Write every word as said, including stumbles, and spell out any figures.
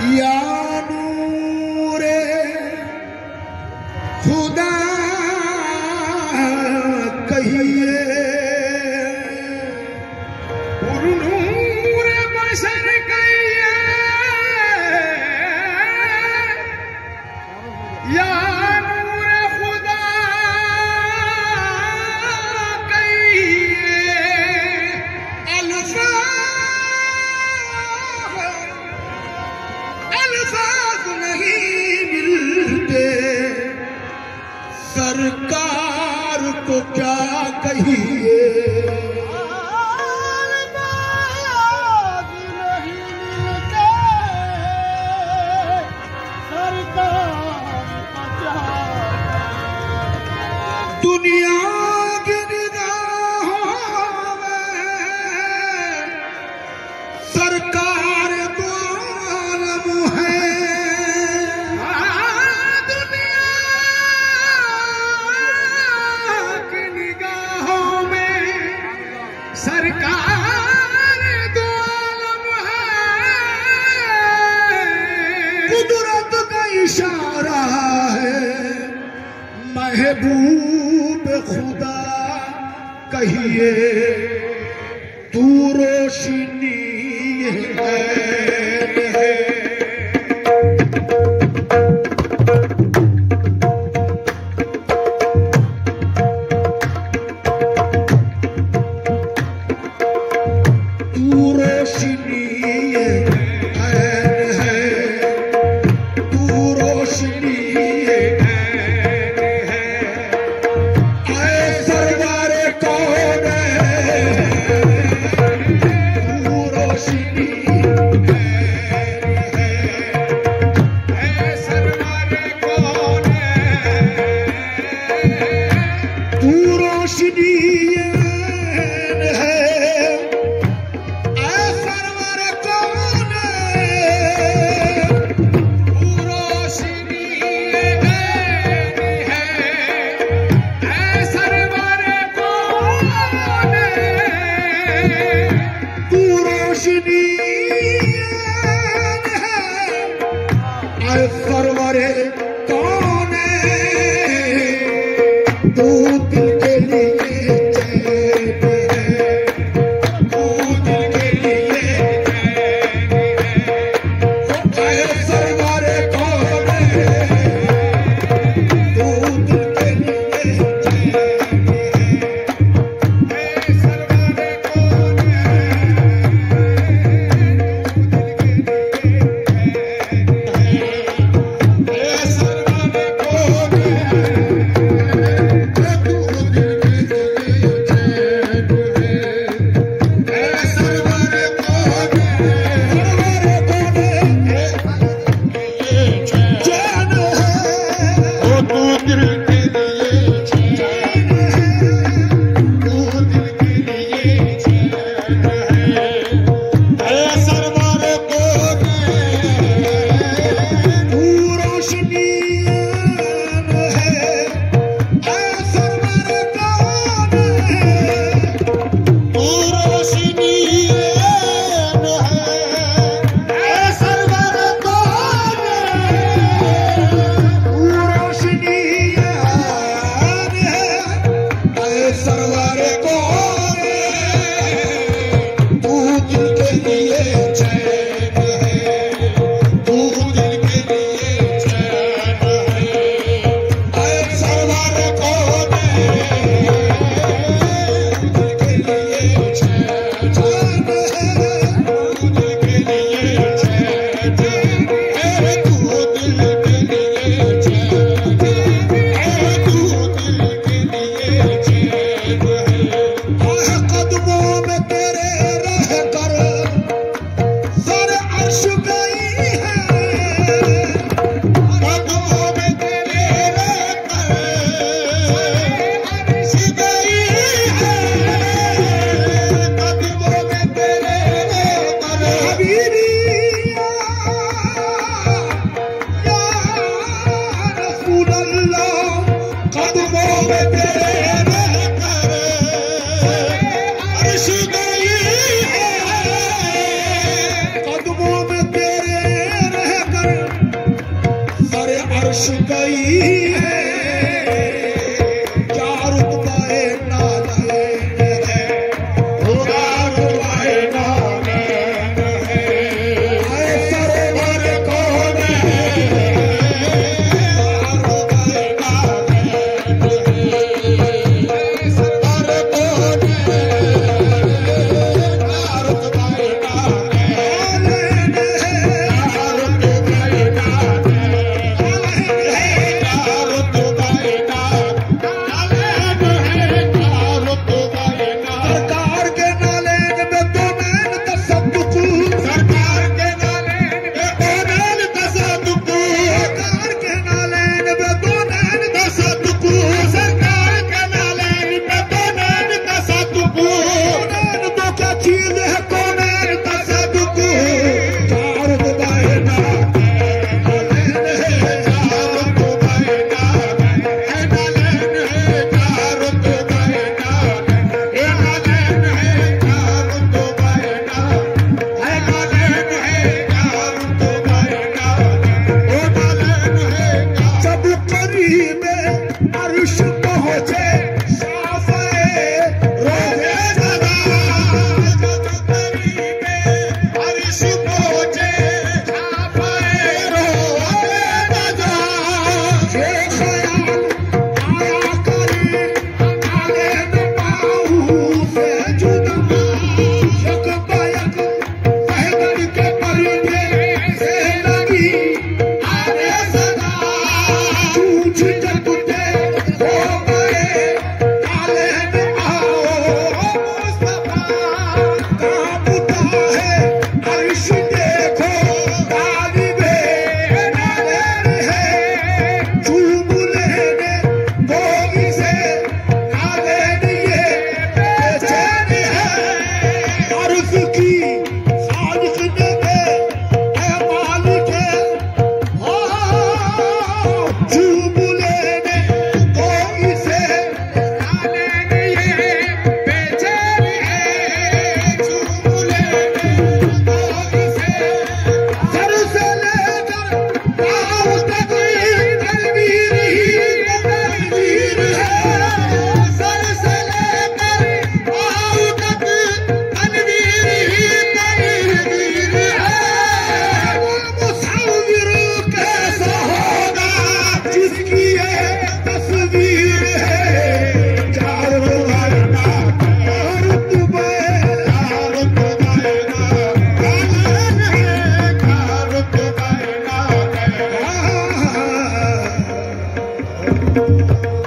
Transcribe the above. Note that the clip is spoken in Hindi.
या नूरे खुदा कहिए, और नूर बशर कहिए, या नूर खुदा कहिए। अल्फाज अल्फाज नहीं मिलते, सरकार को क्या कहिए। दुनिया की निगाहों में सरकार तो आलम है। दुनिया की निगाहों में सरकार तो आलम है। कुदरत का इशारा है, महबूब खुदा कहिए, तू रोशनी है। तू रोशनी है, तू रोशनी है। तू गई है चार रुतबाए नालैन है चार रुतबाए नालैन है आए सरोवर कौन है चार रुतबाए नालैन है सरोवर कौन है चार रुतबाए नालैन है चार रुतबाए सरकार के नालैन में दो नैन तसद्दुक़ सरकार के नालैन में दो नैन तसद्दुक़ सरकार के नालैन में दो नैन तसद्दुक़ सरकार के नालैन में दो नैन तसद्दुक़ नैन तो क्या चीज है कौनैन तसद्दुक़ चार रुतबाए नालैन है चार रुतबाए नालैन है चार रुतबाए नालैन है चार रुतबाए नालैन है चार रुतबाए नालैन है जब करीब अर्श पहुंचे शाफ़े रोज़े सदा जब करीब अर्श पहुंचे शाफ़े रोज़े सदा ये ख्याल आया करी नालैन पाऊ से जुदा यक बयक सहदर के पर्दे से लगी आने सदा चूछ जगते हो गए नालैन आओ मुस्तफा कांपता है अर्श देखो तालिबे नालैन है चूम लेने को इसे नालैन ये बेचैन है अर्ज़ की खालिक ने दे ऐ मालिक हो चूम लेने को इसे नालैन ये बेचैन है चूम लेने को इसे सर से लेकर पाँव तक तनवीर ही तनवीर है सर से लेकर पाँव तक तनवीर ही तनवीर है वो मुसव्विर कैसा होगा जिसकी ये तस्वीर है चार रुतबाए चार रुतबाए चार रुतबाए नालैन है चार रुतबाए नालैन